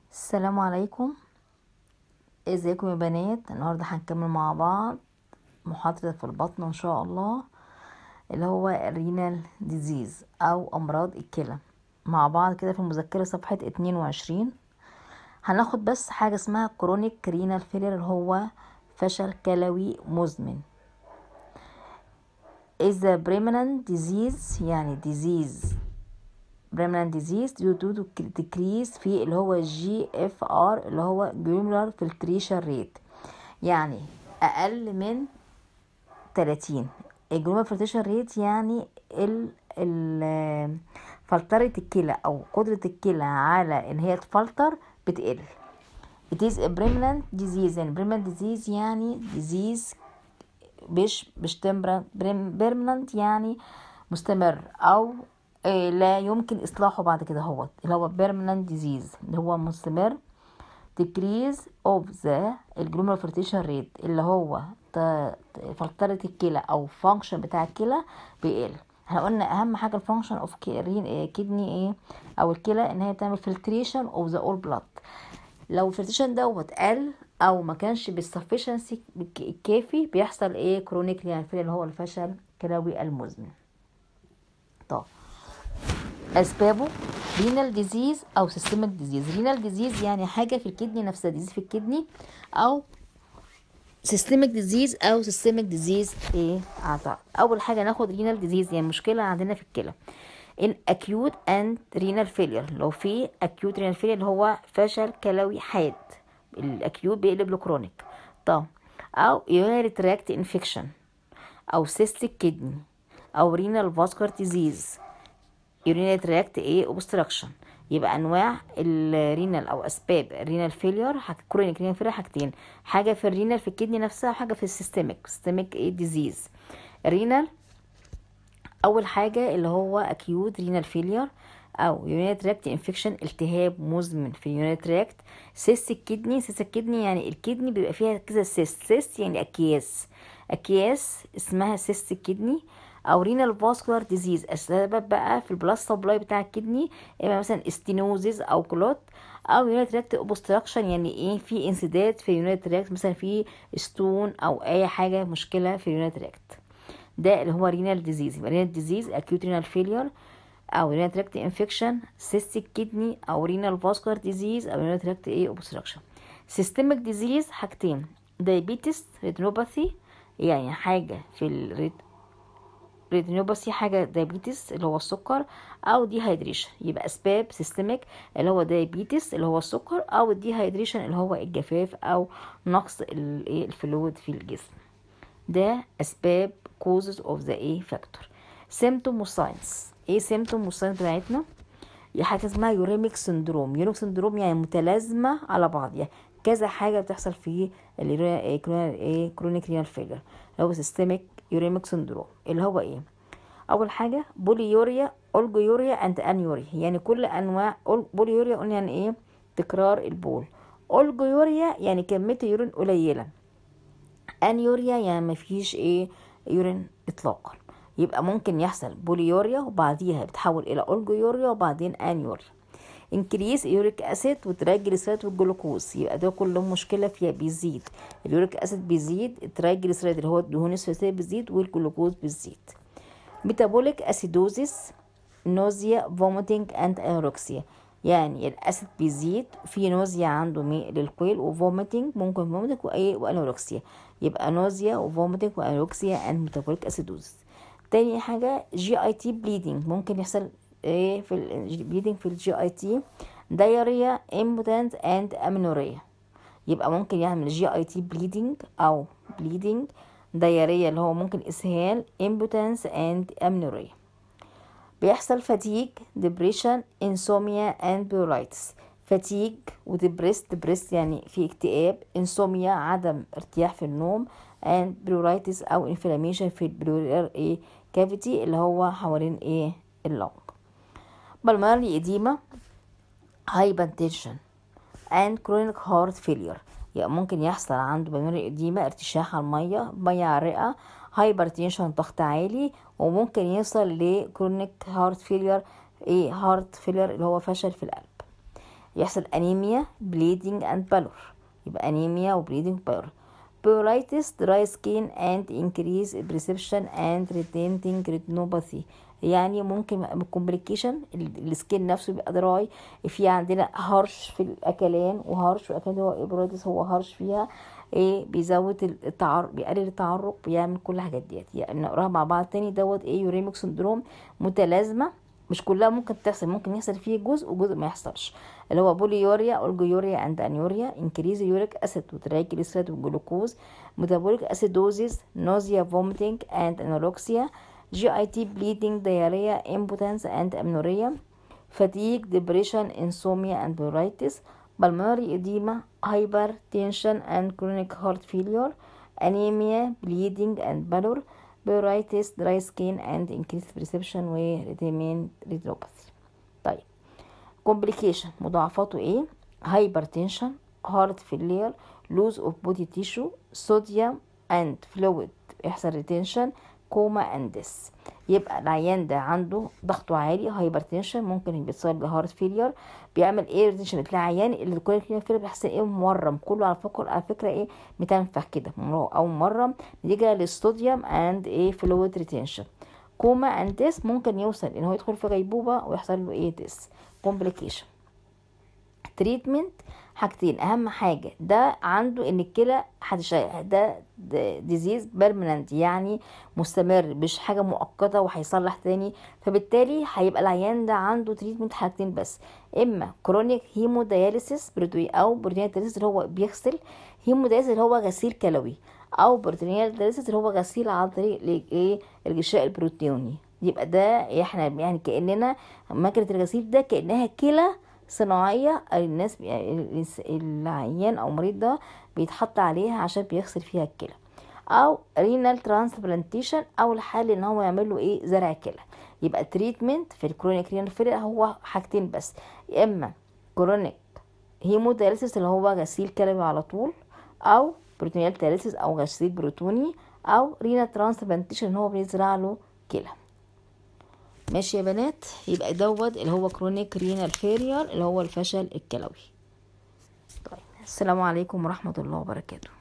السلام عليكم. ازيكم يا بنات؟ النهارده هنكمل مع بعض محاضرة في البطن ان شاء الله، اللي هو الرينال ديزيز او امراض الكلى. مع بعض كده في المذكرة صفحة 22 هناخد بس حاجة اسمها كرونيك رينال فيلير، اللي هو فشل كلوي مزمن. is a permanent disease، يعني disease permanent disease due to decrease في اللي هو GFR اللي هو glomerular filtration rate، يعني اقل من 30. الجلوميرولار فلتريشن ريت يعني فلترة الكلى او قدرة الكلى على ان هي تفلتر بتقل. it is a permanent disease، يعني permanent disease يعني disease مش permanent يعني مستمر او لا يمكن اصلاحه بعد كده، اللي هو permanent disease اللي هو مستمر. decrease of the glomerular filtration rate اللي هو فلترة الكلى او function بتاع الكلى بيقل. احنا قلنا اهم حاجة الفانكشن اوف كدني ايه او الكلى، ان هي بتعمل filtration of the all blood. لو الفلتريشن دوت قل او ما كانش بالسفشنسي الكافي بيحصل ايه؟ كرونيك رينال فيلير اللي هو الفشل الكلوي المزمن. طب اسبابه رينال ديزيز او سيستميك ديزيز. رينال ديزيز يعني حاجه في الكدني نفسها، ديزيز في الكدني، او سيستميك ديزيز او سيستميك ديزيز ايه اعتقد. اول حاجه ناخد رينال ديزيز، يعني مشكله عندنا في الكلى. ان acute and renal failure، لو في acute renal failure اللي هو فشل كلوي حاد، الاكيوت بيقلب لكرونيك. طب او urinary tract infection او cystic kidney او renal vascular disease urinary tract obstruction. يبقى انواع الرينال او اسباب الرينال فيلير، كرونيك رينال فيلير حاجتين، حاجه في الرينال في الكدني نفسها وحاجه في السيستميك ديزيز. الرينال اول حاجه اللي هو اكيوت رينال فيلير او يورينري تراكت انفكشن، التهاب مزمن في اليورينري تراكت. سيستيك كدني يعني الكدني بيبقى فيها كذا سيست يعني اكياس اسمها سيستيك كدني. او رينال فاسكولار ديزيز، السبب بقى في البلاد سبلاي بتاع الكدني، اما مثلا استينوزيز او كلوت. او يورينري تراكت اوبستراكشن، يعني ايه؟ في انسداد في اليورينري تراكت، مثلا في ستون او اي حاجه مشكله في اليورينري تراكت. ده اللي هو رينال ديزيز. يبقى رينال ديزيز اكيوت رينال فيلير او رينال تراكت انفكشن، سيستيك كدني او رينال فاسكولار ديزيز او رينال تراكت اوبستراكشن. سيستميك ديزيز حاجتين، دايابيتس ريتينوباثي، يعني حاجه في الريتينوباثي، حاجه دايابيتس اللي هو السكر، او ديهايدريشن. يبقى اسباب سيستميك اللي هو دايابيتس اللي هو السكر، او الديهايدريشن اللي هو الجفاف او نقص الفلويد في الجسم. ده اسباب causes of the factor. symptom وساينس. symptom وساينس بتاعتنا؟ حاجه اسمها يوريميك سندروم يعني متلازمه على بعض، يعني كذا حاجه بتحصل في كرونيك رينال فيلر اللي هو سيستميك يوريميك سندروم. اللي هو ايه؟ اول حاجه بوليوريا، اولجيوريا اند انيوريا، يعني كل انواع. بوليوريا قلنا يعني ايه؟ تكرار البول. اولجيوريا يعني كميه اليورين قليله. انيوريا يعني مفيش يورين اطلاقا. يبقى ممكن يحصل بوليوريا وبعديها بتحول الى اولجيوريا وبعدين انيوريا. انكريس يوريك اسيد وترايجليسيرايد والجلوكوز، يبقى ده كلهم مشكله فيها، بيزيد اليوريك اسيد، بيزيد الترايجليسيرايد اللي هو الدهون الثلاثيه بيزيد، والجلوكوز بيزيد. ميتابوليك اسيدوزيس، نوزيا، فوميتنج اند انوركسيا، يعني الاسيد بيزيد، في نوزيا عنده للقيل، وفوميتنج ممكن فوميتنج وانوركسيا. يبقى نوزيا وفوميتنج وانوركسيا اند ميتابوليك اسيدوزيس. تاني حاجه جي اي تي بليدنج، ممكن يحصل في البليدنج في الجي اي تي. دايريا، امبوتنت اند امينوريا. يبقى ممكن يعمل جي اي تي بليدنج او بليدنج، دايريا اللي هو ممكن اسهال، امبوتنس اند امينوريا. بيحصل فاتيج، ديبريشن، انسوميا اند بيولايتس. فاتيج وديبريست يعني في اكتئاب، انسوميا عدم ارتياح في النوم، اند بيولايتس او انفلاميشن في البلورال كافيتي اللي هو حوالين اللنج. بالمونري اديما، هايبرتنشن and chronic heart failure، يعني ممكن يحصل عنده بالمونري اديما ارتشاح على ميه على الرئه، هايبرتنشن ضغط عالي، وممكن يوصل لكرونيك هارت فيلير هارت فيلير اللي هو فشل في القلب. يحصل انيميا bleeding and pallor، يبقى انيميا وبليدنج pallor. Pruritus, dry skin and increase perception and retenting retinopathy، يعني ممكن كومبليكيشن السكين نفسه يبقى دراي، في عندنا هرش في الاكلان، وهرش في الاكلان هو ابرادس، هو هرش فيها ايه، بيزود بيقلل التعرق، بيعمل كل الحاجات ديت. يعني نقراها مع بعض تاني. دوت ايه، يوريميك سندروم متلازمه، مش كلها ممكن تحصل، ممكن يحصل فيه جزء وجزء ما يحصلش، اللي هو بوليوريا اولجيوريا اند انيوريا، انكريز يوريك اسيد وترايجليسيرايد والجلوكوز، ميتابوليك اسيدوزيس، نوزيا فوميتنج اند انوركسيا، GIT bleeding, diarrhea, impotence and amenorrhea, fatigue, depression, insomnia and pruritus, pulmonary edema, hypertension and chronic heart failure, anemia, bleeding and pallor, pruritus, dry skin and increased perception retinopathy. طيب complication مضاعفاته ايه؟ hypertension, heart failure, loss of body tissue, sodium and fluid يحصل retention, كوما اند ديس. يبقى العيان ده عنده ضغطه عالي، هايبرتنشن، ممكن بيتصاب بهارت فيلير، بيعمل ايه ريتنشن، تلاقي عيان اللي كل فيلير بيحصل ايه، مورم كله على فكره ايه، متنفخ كده او مورم نتيجه للصوديوم اند ايه فلويد ريتنشن. كوما اند ديس ممكن يوصل ان هو يدخل في غيبوبه ويحصل له ايه ديس. كومبليكيشن تريتمنت حاجتين، اهم حاجه ده عنده ان الكلى ده ديزيز بيرمننت، يعني مستمر، مش حاجه مؤقته وهيصلح تاني، فبالتالي هيبقى العيان ده عنده تريتمنت حاجتين بس، اما كرونيك هيمودياليسيس او بروتينيال دياليسيس اللي هو بيغسل، هيمودياليسيس اللي هو غسيل كلوي، او بروتينيال دياليسيس اللي هو غسيل عن طريق الغشاء البروتيني. يبقى ده احنا يعني كاننا ماكينه الغسيل ده كانها كلى صناعية، الناس العيان او مريض ده بيتحط عليها عشان بيغسل فيها الكلى، او رينال ترانسبلانتيشن، او الحل ان هو يعمل له ايه، زرع كلى. يبقى تريتمنت في الكرونيك رينال فيلير هو حاجتين بس، يا اما كرونيك هيمودياليسيس اللي هو غسيل كلوي على طول، او بروتينيال دياليسيس او غسيل بروتوني، او رينال ترانسبلانتيشن ان هو بيزرع له كلى. ماشي يا بنات، يبقى دوت اللي هو كرونيك رينال فيلير اللي هو الفشل الكلوي. طيب السلام عليكم ورحمة الله وبركاته.